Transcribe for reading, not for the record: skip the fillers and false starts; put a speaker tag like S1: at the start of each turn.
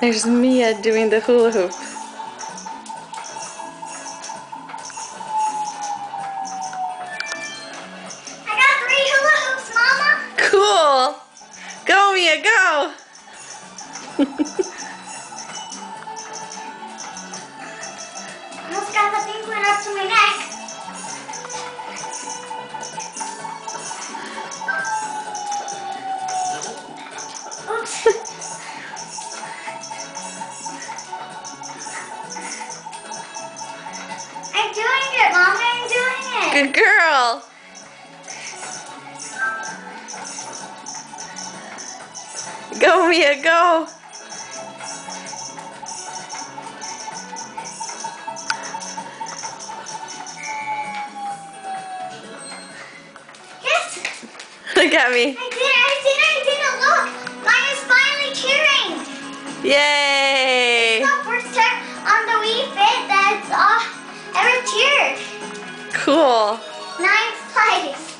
S1: There's Mia doing the hula hoop.
S2: I got 3 hula hoops, Mama.
S1: Cool! Go, Mia, go!
S2: Almost got the pink one up to my neck. Oops. I'm doing it, Mama. I'm doing it.
S1: Good girl! Go, Mia, go!
S2: Yes.
S1: Look at me.
S2: I did it. Look. Mine is finally cheering.
S1: Yay!
S2: The first time on the Wii Fit that's ever cheered.
S1: Cool.
S2: 9th place.